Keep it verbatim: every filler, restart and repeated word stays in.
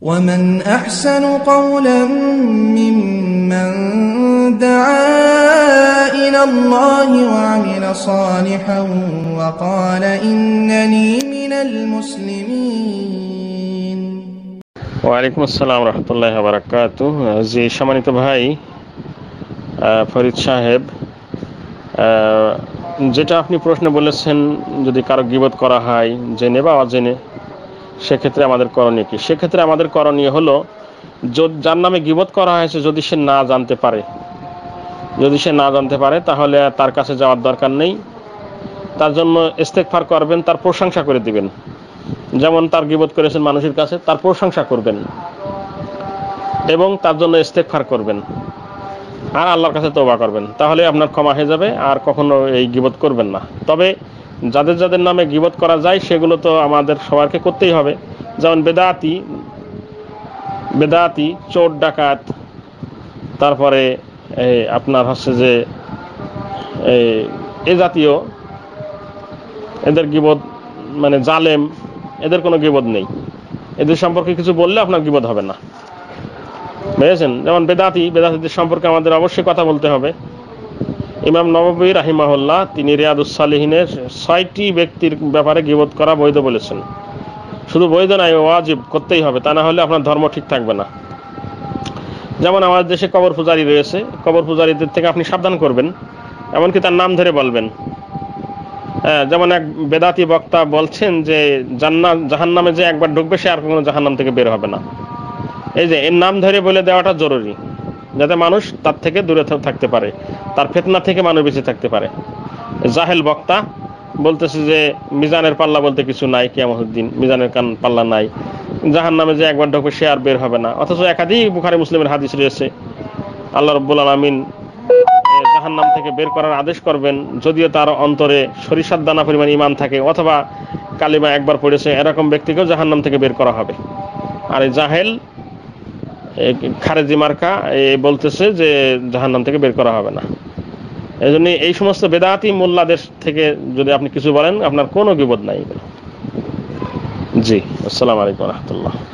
ومن أحسن قولا ممن دعا إلى الله وعمل صالحا وقال إنني من المسلمين. ওয়ালাইকুম আসসালাম রহমতুল্লাহি ওয়া বারাকাতুহু। জি সম্মানিত ভাই ফরিদ সাহেব, যেটা আপনি প্রশ্ন বলেছেন, যদি কারো গীবত করা হয় জেনে বা অজেনে, সেক্ষেত্রে আমাদের করণীয় কি? সেক্ষেত্রে আমাদের করণীয় হলো, যার নামে গীবত করা হয়েছে যদি সে না জানতে পারে যদি সে না জানতে পারে তাহলে তার কাছে যাওয়ার দরকার নেই। তার জন্য ইস্তেগফার করবেন, তার প্রশংসা করে দিবেন। যেমন তার গীবত করেছেন মানুষের কাছে, তার প্রশংসা করবেন এবং তার জন্য ইস্তেগফার করবেন আর আল্লাহর কাছে তওবা করবেন, তাহলে আপনার ক্ষমা হয়ে যাবে, আর কখনো এই গীবত করবেন না। তবে যাদের যাদের নামে গীবত করা যায় সেগুলো তো আমাদের সবাইকে করতেই হবে। যেমন বেদাতি বেদাতি চোর ডাকাত, তারপরে আপনার হচ্ছে যে এ জাতীয়, এদের গীবত মানে জালেম, এদের কোনো গীবত নেই। এদের সম্পর্কে কিছু বললে আপনার গীবত হবে না, বুঝেছেন? যেমন বেদাতি বেদাতিদের সম্পর্কে আমাদের অবশ্যই কথা বলতে হবে। ইমাম নববী রাহিমাহুল্লাহ তিনি রিয়াদুস সালিহিনের ছয়টি ব্যক্তির ব্যাপারে গীবত করা বৈধ বলেছেন। শুধু বৈধ নয়, ওয়াজিব, করতেই হবে, তা না হলে আপনার ধর্ম ঠিক থাকবে না। যেমন আমাদের দেশে কবর পূজারী রয়েছে, কবর পূজারীদের থেকে আপনি সাবধান করবেন, এমনকি তার নাম ধরে বলবেন। হ্যাঁ, যেমন এক বেদাতি বক্তা বলছেন যে জান্নাত জাহান্নামে যে একবার ঢুকবে সে আর কোনো জাহান্নাম থেকে বের হবে না। এই যে এর নাম ধরে বলে দেওয়াটা জরুরি, যাতে মানুষ তার থেকে দূরে থাকতে পারে, তার ফিতনা থেকে মানুষ বেঁচে থাকতে পারে। জাহেল বক্তা বলতেছে যে মিজানের পাল্লা বলতে কিছু নাই, কিয়ামতের দিন মিজানের কান পাল্লা নাই, জাহান্নামে যে একবার ঢুকবে সে আর বের হবে না। অথচ একাধিক বুখারী মুসলিমের হাদিস রয়েছে, আল্লাহ রাব্বুল আলামিন জাহান্নাম থেকে বের করার আদেশ করবেন যদিও তার অন্তরে সরিষার দানা পরিমাণ ঈমান থাকে অথবা কালিমা একবার পড়েছে, এরকম ব্যক্তিকেও জাহান্নাম থেকে বের করা হবে। আর এই জাহেল খারেজি মার্কা বলতেছে যে জাহান্নাম থেকে বের করা হবে না। এই জন্য এই সমস্ত বেদাতি মোল্লাদের থেকে যদি আপনি কিছু বলেন, আপনার কোনো গীবত নাই। জি, আসসালামু আলাইকুম ওয়া রাহমাতুল্লাহ।